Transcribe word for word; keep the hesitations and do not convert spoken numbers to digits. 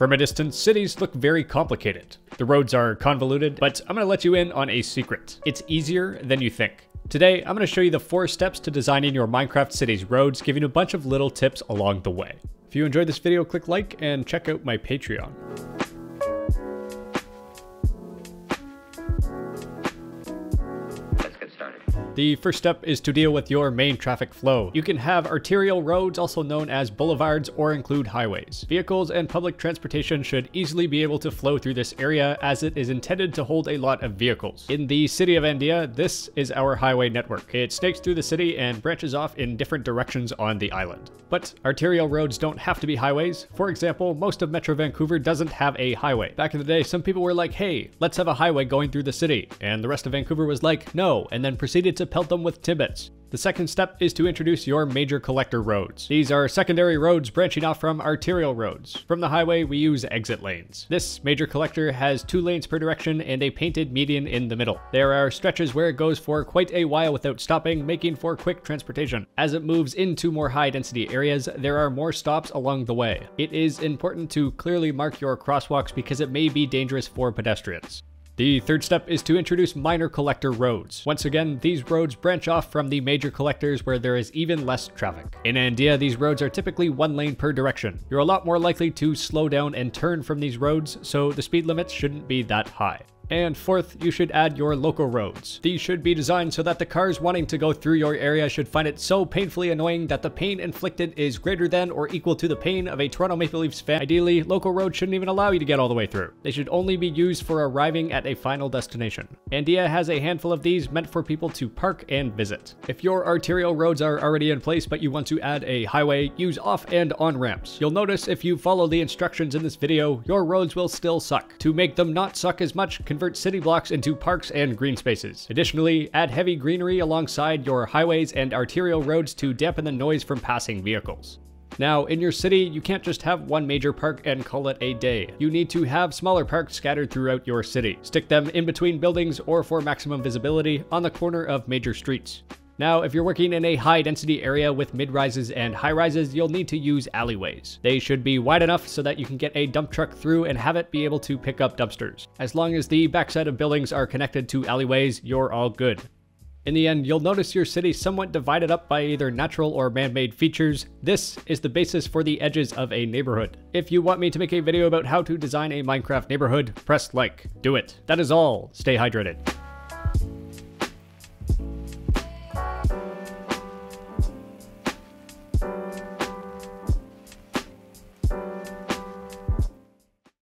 From a distance, cities look very complicated. The roads are convoluted, but I'm going to let you in on a secret. It's easier than you think. Today, I'm going to show you the four steps to designing your Minecraft city's roads, giving you a bunch of little tips along the way. If you enjoyed this video, click like and check out my Patreon. The first step is to deal with your main traffic flow. You can have arterial roads, also known as boulevards, or include highways. Vehicles and public transportation should easily be able to flow through this area as it is intended to hold a lot of vehicles. In the city of Andea, this is our highway network. It snakes through the city and branches off in different directions on the island. But arterial roads don't have to be highways. For example, most of Metro Vancouver doesn't have a highway. Back in the day, some people were like, hey, let's have a highway going through the city. And the rest of Vancouver was like, no, and then proceeded to pelt them with tidbits. The second step is to introduce your major collector roads. These are secondary roads branching off from arterial roads. From the highway, we use exit lanes. This major collector has two lanes per direction and a painted median in the middle. There are stretches where it goes for quite a while without stopping, making for quick transportation. As it moves into more high density areas, there are more stops along the way. It is important to clearly mark your crosswalks because it may be dangerous for pedestrians. The third step is to introduce minor collector roads. Once again, these roads branch off from the major collectors where there is even less traffic. In Andea, these roads are typically one lane per direction. You're a lot more likely to slow down and turn from these roads, so the speed limits shouldn't be that high. And fourth, you should add your local roads. These should be designed so that the cars wanting to go through your area should find it so painfully annoying that the pain inflicted is greater than or equal to the pain of a Toronto Maple Leafs fan. Ideally, local roads shouldn't even allow you to get all the way through. They should only be used for arriving at a final destination. Andea has a handful of these meant for people to park and visit. If your arterial roads are already in place but you want to add a highway, use off and on ramps. You'll notice if you follow the instructions in this video, your roads will still suck. To make them not suck as much, convert city blocks into parks and green spaces. Additionally, add heavy greenery alongside your highways and arterial roads to dampen the noise from passing vehicles. Now, in your city, you can't just have one major park and call it a day. You need to have smaller parks scattered throughout your city. Stick them in between buildings or for maximum visibility on the corner of major streets. Now, if you're working in a high-density area with mid-rises and high-rises, you'll need to use alleyways. They should be wide enough so that you can get a dump truck through and have it be able to pick up dumpsters. As long as the backside of buildings are connected to alleyways, you're all good. In the end, you'll notice your city somewhat divided up by either natural or man-made features. This is the basis for the edges of a neighborhood. If you want me to make a video about how to design a Minecraft neighborhood, press like. Do it. That is all. Stay hydrated.